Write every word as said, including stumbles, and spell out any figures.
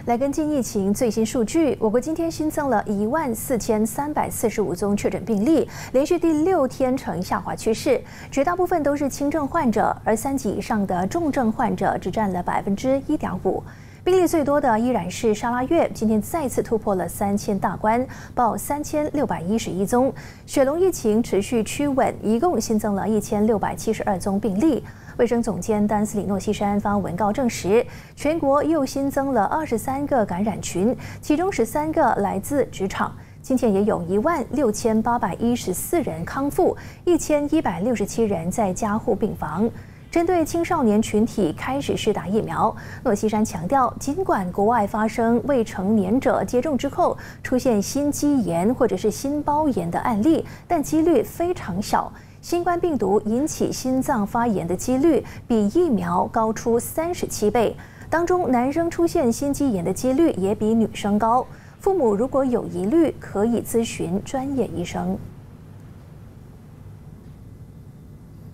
来跟进疫情最新数据，我国今天新增了一万四千三百四十五宗确诊病例，连续第六天呈下滑趋势。绝大部分都是轻症患者，而三级以上的重症患者只占了百分之一点五。病例最多的依然是沙拉越，今天再次突破了三千大关，报三千六百一十一宗。雪龙疫情持续趋稳，一共新增了一千六百七十二宗病例。卫生总监丹斯里诺西山发文告证实，全国又新增了二十三个感染群，其中十三个来自职场。今天也有一万六千八百一十四人康复，一千一百六十七人在加护病房。针对青少年群体开始施打疫苗，诺西山强调，尽管国外发生未成年者接种之后出现心肌炎或者是心包炎的案例，但几率非常小。新冠病毒引起心脏发炎的几率比疫苗高出三十七倍，当中男生出现心肌炎的几率也比女生高。父母如果有疑虑，可以咨询专业医生。